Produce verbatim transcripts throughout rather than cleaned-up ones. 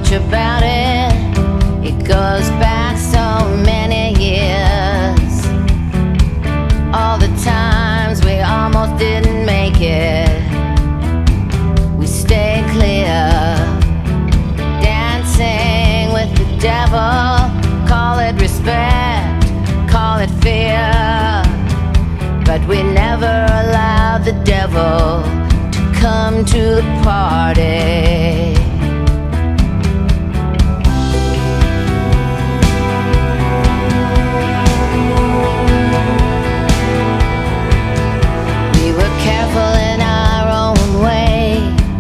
much about it. It goes back so many years. All the times we almost didn't make it, we stay clear. Dancing with the devil, call it respect, call it fear. But we never allowed the devil to come to the party. We were careful in our own way.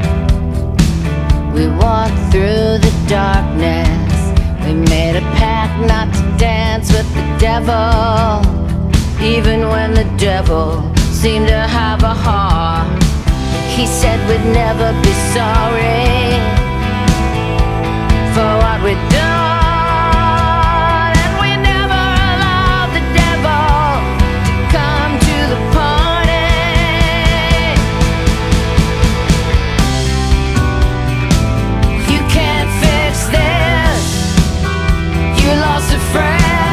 We walked through the darkness. We made a pact not to dance with the devil, even when the devil seemed to have a heart. He said we'd never be sorry for what we'd done, and we never allowed the devil to come to the party. You can't fix this. You lost a friend.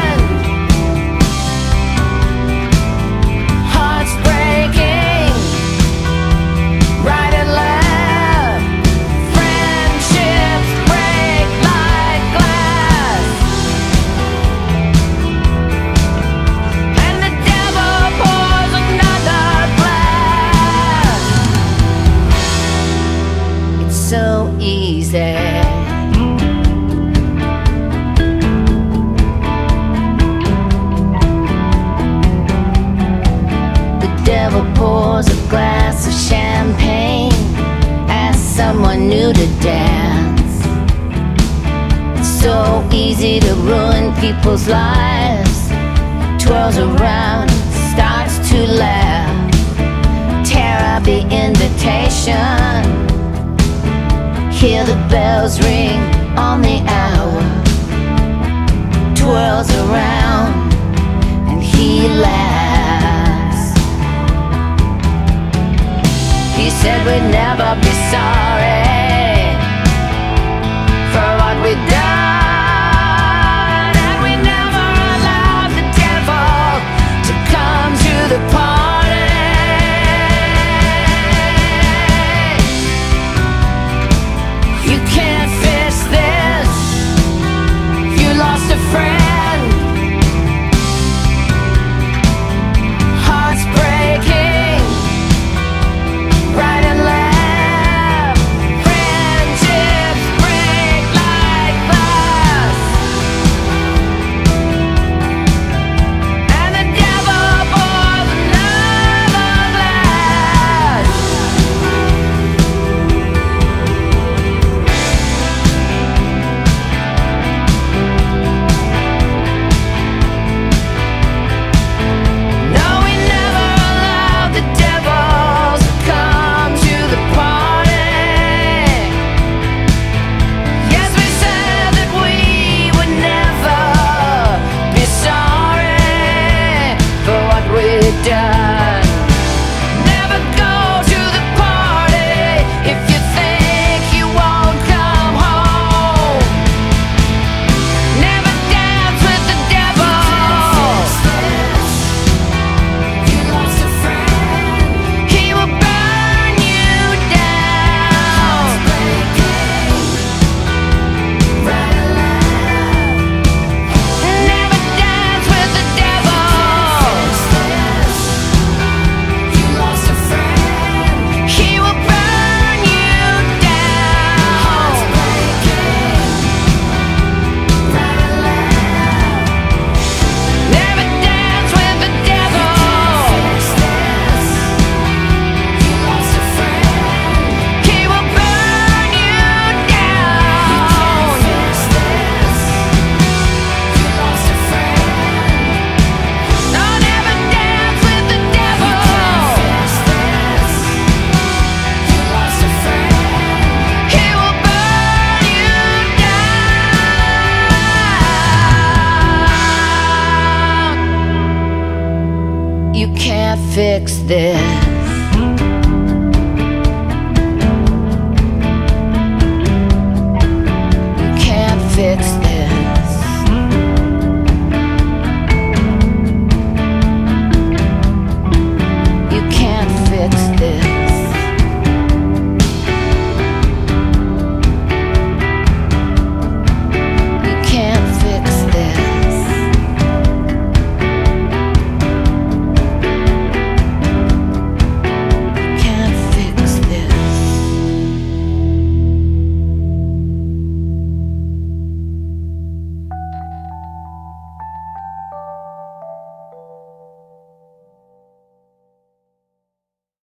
So easy. The devil pours a glass of champagne, asks someone new to dance. It's so easy to ruin people's lives. Twirls around, starts to laugh, tear up the invitation. Hear the bells ring on the hour. Twirls around and he laughs. He said we'd never be sorry for what we'd done, and we never allowed the devil to come to the party. Done. Never go to the party if you think you won't come home. Never dance with the devil. You lost a friend. He will burn you down. Right alive. Never dance with the devil. You can't fix this.